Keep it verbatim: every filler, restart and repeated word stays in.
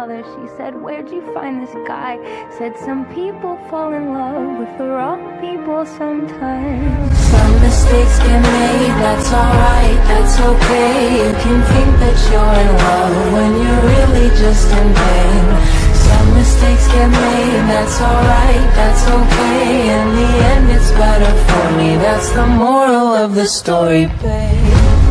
father. She said, where'd you find this guy? Said, some people fall in love with the wrong people sometimes. Some mistakes get made, that's alright, that's okay. You can think that you're in love when you're really just in pain. Some mistakes get made, that's alright, that's okay. In the end it's better for me, that's the moral of the story, babe.